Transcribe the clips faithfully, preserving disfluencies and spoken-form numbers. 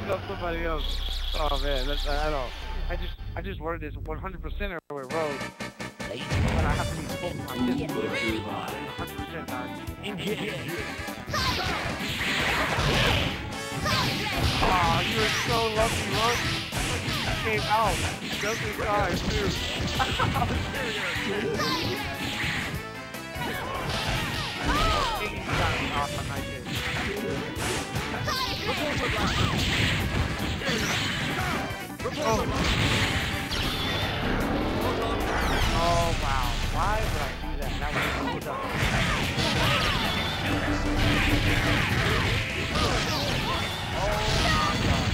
tell somebody else. Oh man, that's, I don't. I just, I just learned this one hundred percent with road, but I have to be full my kids. one hundred percent done. Aw, you were so lucky, Road. You came out just in time, too. Taking you down off on my kid. Oh. Oh wow, why would I do that? That was so dumb. Oh my god.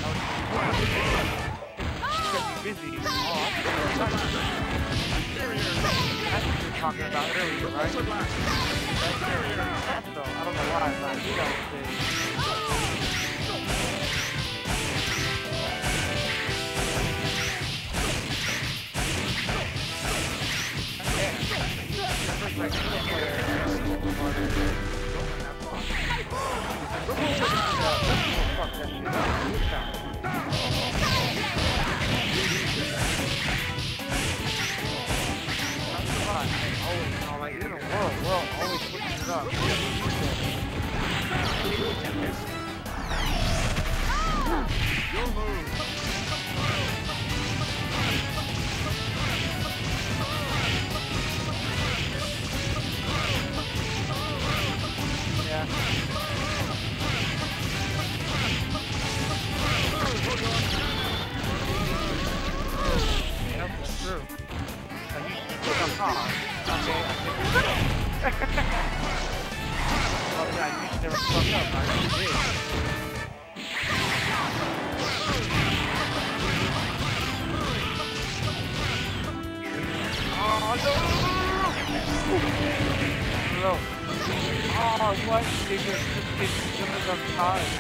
That was busy. Oh, that's what you were talking about earlier, right? So, I don't know why, but I knew that was big. Like, fuck that shit. Always, you know, like, in the world, world always pushing it up. Your move. Yeah. Yep, that's true. I used to put up hard. Okay, I think we did. Well, yeah, I used to never fuck up. I really did. Oh, no! No. Oh, what? They just just did something on time.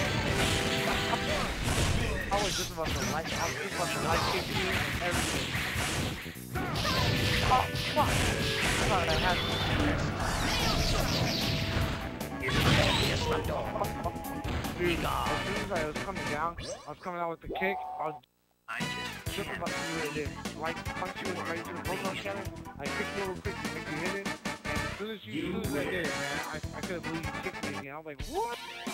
I was just about to like, I was just about to like kick you, everything. Oh, fuck! I thought I had to. Dude, as soon as I was coming down, I was coming out with the kick, I was just about to do it. Like, punch you right into the Pokemon cannon, I kicked you real quick to make you hit it. As soon as you, as soon as I did it, man, I, I couldn't believe you kicked me again. I was like, what?